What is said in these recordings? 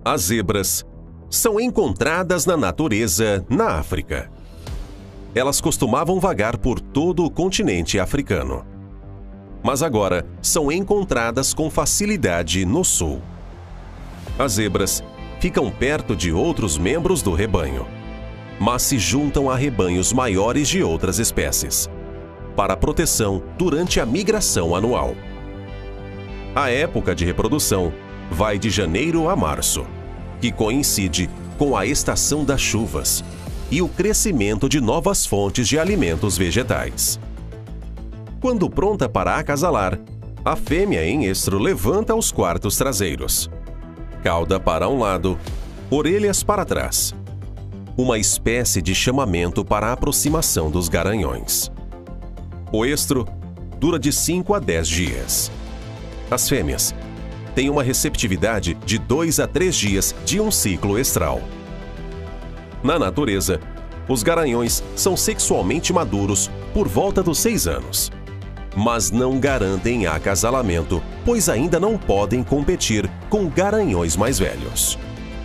As zebras são encontradas na natureza na África. Elas costumavam vagar por todo o continente africano. Mas agora são encontradas com facilidade no sul. As zebras ficam perto de outros membros do rebanho, mas se juntam a rebanhos maiores de outras espécies, para proteção durante a migração anual. A época de reprodução vai de janeiro a março, que coincide com a estação das chuvas e o crescimento de novas fontes de alimentos vegetais. Quando pronta para acasalar, a fêmea em estro levanta os quartos traseiros, cauda para um lado, orelhas para trás. Uma espécie de chamamento para a aproximação dos garanhões. O estro dura de 5 a 10 dias. As fêmeas têm uma receptividade de 2 a 3 dias de um ciclo estral. Na natureza, os garanhões são sexualmente maduros por volta dos 6 anos. Mas não garantem acasalamento, pois ainda não podem competir com garanhões mais velhos.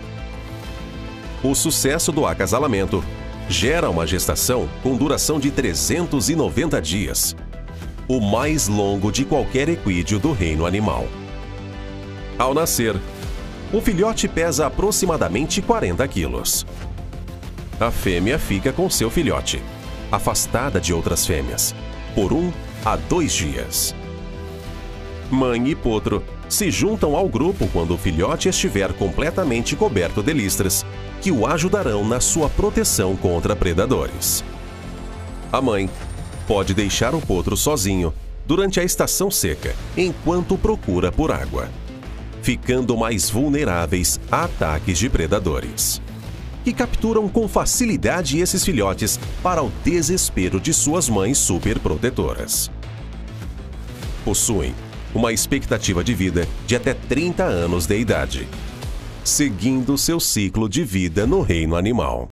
O sucesso do acasalamento gera uma gestação com duração de 390 dias, o mais longo de qualquer equídeo do reino animal. Ao nascer, o filhote pesa aproximadamente 40 quilos. A fêmea fica com seu filhote, afastada de outras fêmeas, por 1 a 2 dias. Mãe e potro se juntam ao grupo quando o filhote estiver completamente coberto de listras, que o ajudarão na sua proteção contra predadores. A mãe pode deixar o potro sozinho durante a estação seca, enquanto procura por água, ficando mais vulneráveis a ataques de predadores, que capturam com facilidade esses filhotes para o desespero de suas mães superprotetoras. Possuem uma expectativa de vida de até 30 anos de idade, seguindo seu ciclo de vida no reino animal.